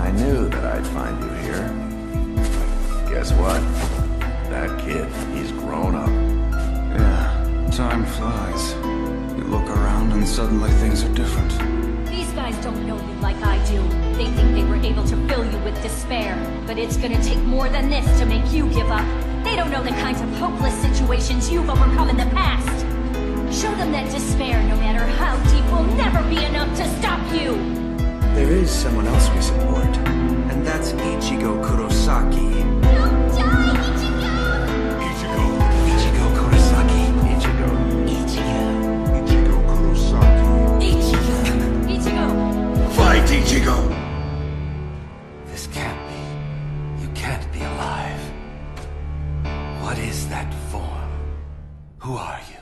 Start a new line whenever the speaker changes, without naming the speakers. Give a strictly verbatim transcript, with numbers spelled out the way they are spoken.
I knew that I'd find you here. Guess what? That kid, he's grown up.
Yeah, time flies. You look around and suddenly things are different.
These guys don't know you like I do. They think they were able to fill you with despair. But it's gonna take more than this to make you give up. They don't know the kinds of hopeless situations you've overcome in the past. Show them that despair, no matter how deep, will never be enough to stop you!
There is someone else we support, and that's Ichigo Kurosaki.
Don't die, Ichigo!
Ichigo. Ichigo Kurosaki.
Ichigo.
Ichigo. Ichigo Kurosaki.
Ichigo! Ichigo!
Fight, Ichigo!
This can't be. You can't be alive. What is that form? Who are you?